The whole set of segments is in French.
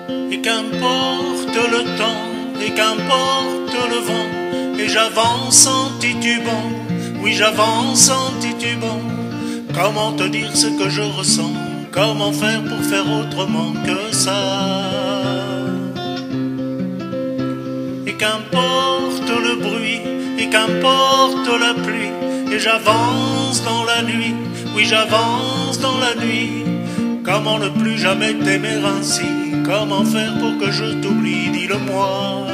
Et qu'importe le temps, et qu'importe le vent, et j'avance en titubant, oui j'avance en titubant. Comment te dire ce que je ressens? Comment faire pour faire autrement que ça? Et qu'importe le bruit, et qu'importe la pluie, et j'avance dans la nuit, oui j'avance dans la nuit. Comment ne plus jamais t'aimer ainsi? Comment faire pour que je t'oublie? Dis-le-moi.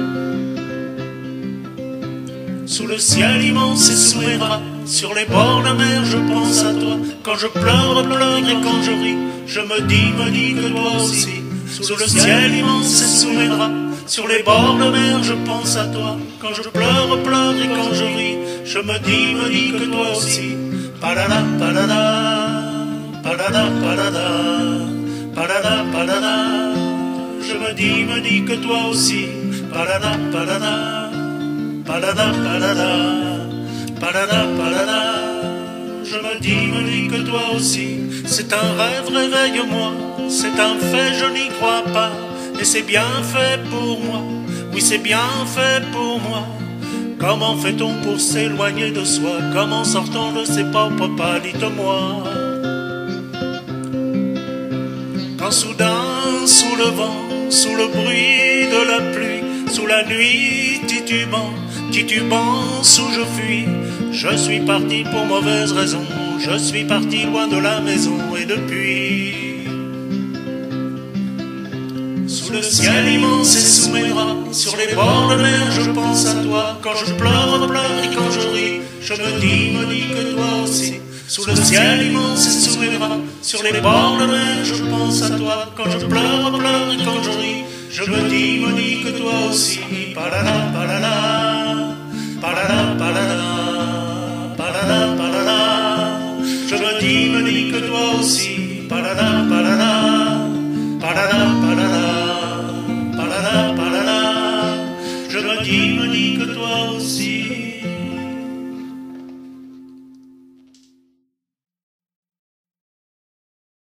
Sous le ciel immense et sous mes bras, sur les bords de la mer, je pense à toi. Quand je pleure, pleure, et quand je ris, je me dis que toi aussi. Sous le ciel immense et sous mes bras, sur les bords de la mer, je pense à toi. Quand je pleure, pleure, et quand je ris, je me dis que toi aussi. Padada, padada, padada, padada, padada, padada. Je me dis que toi aussi. Padada, padada, padada, padada, padada, padada. Je me dis que toi aussi. C'est un rêve, réveille-moi. C'est un fait, je n'y crois pas. Et c'est bien fait pour moi. Oui, c'est bien fait pour moi. Comment fait-on pour s'éloigner de soi? Comment sort-on de ses propres pas? Dites-moi. Quand soudain, sous le vent, sous le bruit de la pluie, sous la nuit titubant, où je fuis, je suis parti pour mauvaise raison. Je suis parti loin de la maison et depuis. Sous le ciel immense et sous mes bras, sur les bords de mer, je pense à toi. Quand je pleure, pleure, et quand je ris, je me dis que toi aussi. Sous le ciel immense et sous mes bras, sur les bords de mer, je pense à toi. Quand je pleure, pleure, et quand je ris, je me dis que toi aussi. Padada, padada, padada, padada, padada, padada. Je me dis que toi aussi. Padada, padada, padada.